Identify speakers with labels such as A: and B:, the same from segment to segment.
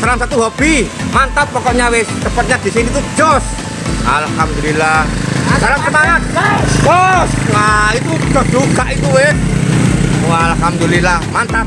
A: salah satu hobi. Mantap pokoknya wis, tepatnya di sini tuh jos. Alhamdulillah. Salam semangat, bos. Nah itu jos juga itu wis. Wah, alhamdulillah, mantap.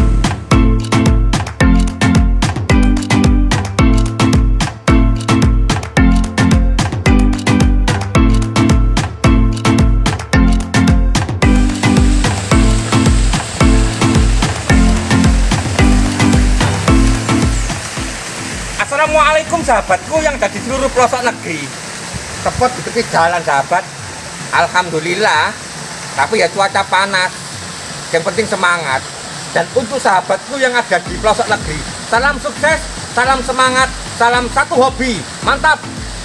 A: Assalamualaikum sahabatku yang ada di seluruh pelosok negeri. Tepat di tepi jalan sahabat. Alhamdulillah. Tapi ya cuaca panas. Yang penting semangat. Dan untuk sahabatku yang ada di pelosok negeri, salam sukses, salam semangat, salam satu hobi. Mantap.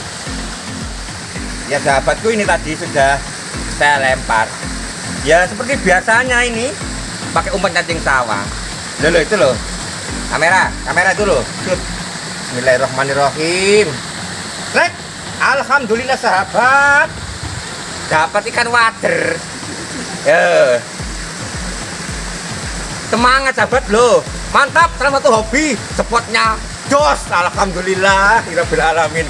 A: Ya sahabatku, ini tadi sudah saya lempar. Ya seperti biasanya ini pakai umpan cacing sawah. Loh itu loh. Kamera itu loh. Shoot. Bismillahirrahmanirrahim. Rek, alhamdulillah sahabat, dapat ikan wader. Semangat sahabat loh, mantap. Salah satu hobi, spotnya jos. Alhamdulillah, rabbil alamin.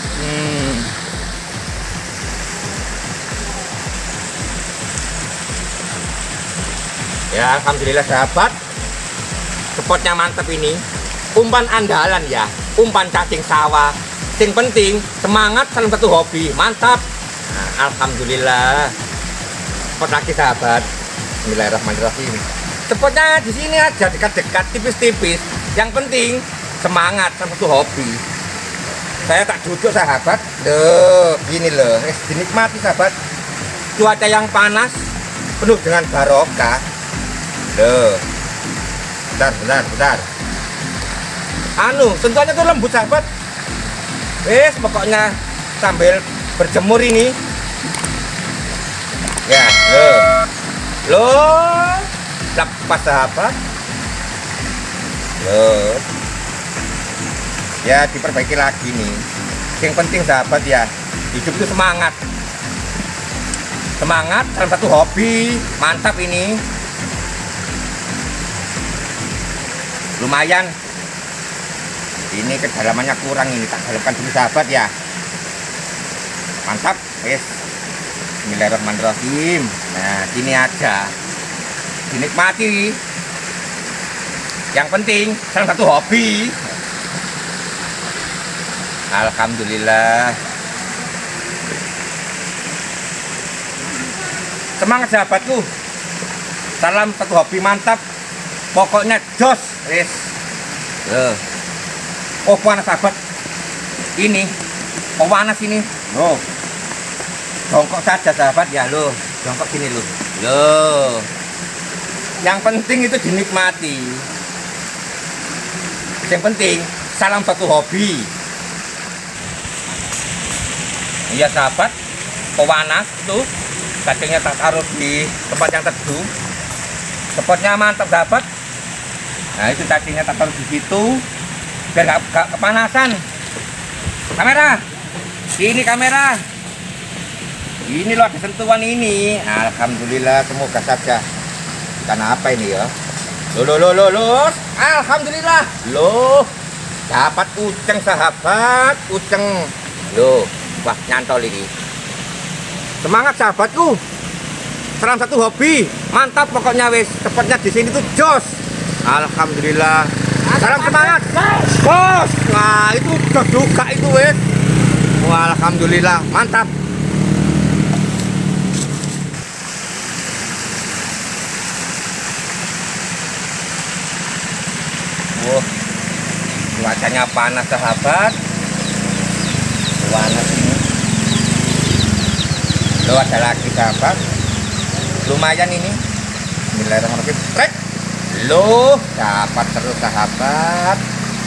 A: Ya alhamdulillah sahabat, spotnya mantap ini. Umpan andalan ya, umpan cacing sawah. Yang penting semangat, salah satu hobi. Mantap. Nah, alhamdulillah. Spot lagi sahabat. Bismillahirrahmanirrahim. Spotnya di sini aja, dekat-dekat, tipis-tipis. Yang penting semangat, salah satu hobi. Saya tak duduk sahabat. Loh, gini loh. Dinikmati sahabat. Cuaca yang panas penuh dengan barokah. Loh. Bentar. Sentuhannya tuh lembut sahabat. Wes pokoknya sambil berjemur ini. Ya, loh, lepas sahabat. Loh. Ya diperbaiki lagi nih. Yang penting sahabat ya, hidup itu semangat. Semangat, salah satu hobi. Mantap ini. Lumayan. Ini kedalamannya kurang, ini tak dalamkan dulu sahabat ya. Mantap, wes. Bismillahirrahmanirrahim. Nah, sini aja. Dinikmati. Yang penting salah satu hobi. Alhamdulillah. Semangat sahabatku. Salam satu hobi mantap. Pokoknya jos, wes. Oh panas sahabat, ini, oh panas ini, loh, jongkok saja sahabat ya loh, jongkok sini loh, yang penting itu dinikmati, yang penting salam satu hobi. Iya sahabat, oh panas tuh, cacingnya tak taruh di tempat yang teduh, spotnya mantap sahabat. Nah itu cacingnya tak taruh di situ. Biar gak kepanasan. Kamera, ini loh ada sentuhan ini. Alhamdulillah, semoga saja. Ikan apa ini ya? Loh. Alhamdulillah. Loh, dapat uceng sahabat, uceng. Loh, wah nyantol ini. Semangat sahabatku. Salam satu hobi. Mantap pokoknya wes. Tepatnya di sini tuh jos. Alhamdulillah. Salam semangat, bos. Nah itu jos juga itu wes. Wah, alhamdulillah, mantap. Wah, cuacanya panas sahabat. Panas ini. Loh ada lagi sahabat. Lumayan ini. Bismillahirrahmanirrahim. Loh, dapat terus sahabat.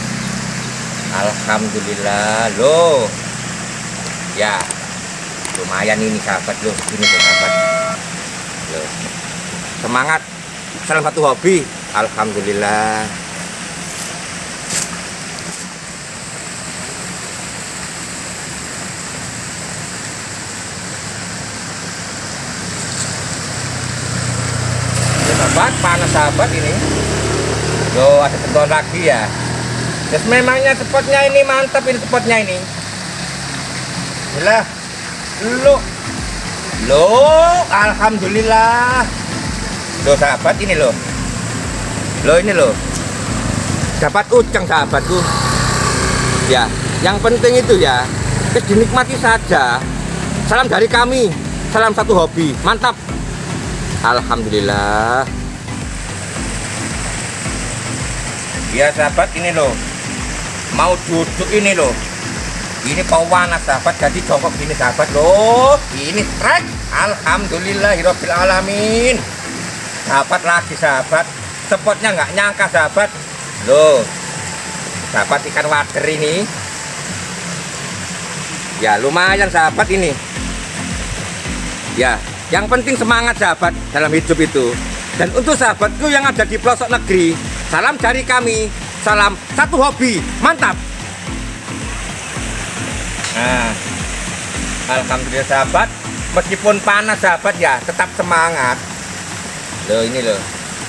A: Alhamdulillah loh. Ya, lumayan ini sahabat loh. Ini tuh sahabat. Loh. Semangat. Salah satu hobi. Alhamdulillah. Sahabat, panas sahabat ini. Yo, ada sentuhan lagi ya. Terus memangnya spotnya ini mantap, ini spotnya ini. Lah, lo, alhamdulillah. Lo sahabat ini lo ini lo. Dapat uceng sahabatku. Ya, yang penting itu ya, dinikmati saja. Salam dari kami, salam satu hobi, mantap. Alhamdulillah. Ya sahabat ini lo. Mau duduk ini loh, ini panas sahabat, jadi jongkok gini sahabat loh, ini trek. Alhamdulillahirabbil alamin. Sahabat lagi sahabat, spotnya nggak nyangka sahabat loh, sahabat ikan wader ini ya lumayan sahabat ini ya. Yang penting semangat sahabat dalam hidup itu. Dan untuk sahabatku yang ada di pelosok negeri, salam dari kami, salam satu hobi, mantap. Nah, alhamdulillah sahabat, meskipun panas sahabat ya, tetap semangat. Loh ini loh.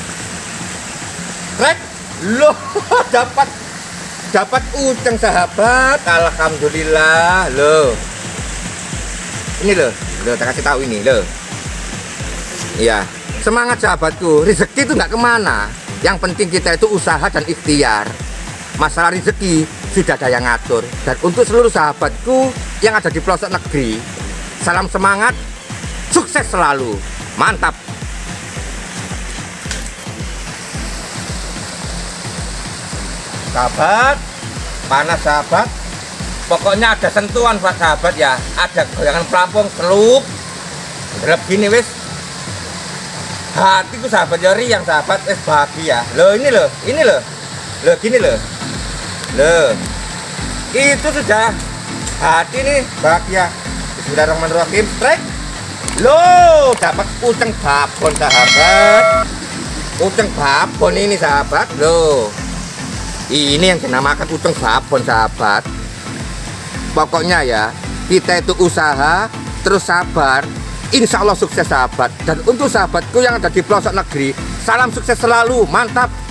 A: Trek, loh dapat uceng sahabat, alhamdulillah. Loh. Ini loh, tak kasih tahu ini loh. Iya, semangat sahabatku, rezeki itu nggak kemana. Yang penting kita itu usaha dan ikhtiar. Masalah rezeki sudah ada yang ngatur. Dan untuk seluruh sahabatku yang ada di pelosok negeri, salam semangat, sukses selalu, mantap. Sahabat, panas sahabat. Pokoknya ada sentuhan pak sahabat ya. Ada goyangan pelampung, seluk, gelap gini wis. Hatiku sahabat jari yang sahabat bahagia. Loh ini loh, loh gini loh. Loh, itu sudah hati nih bahagia. Bismillahirrahmanirrahim. Strike. Loh, dapat uceng babon sahabat. Uceng babon ini sahabat. Loh, ini yang dinamakan uceng babon sahabat. Pokoknya ya, kita itu usaha terus sabar, insya Allah sukses sahabat. Dan untuk sahabatku yang ada di pelosok negeri, salam sukses selalu, mantap.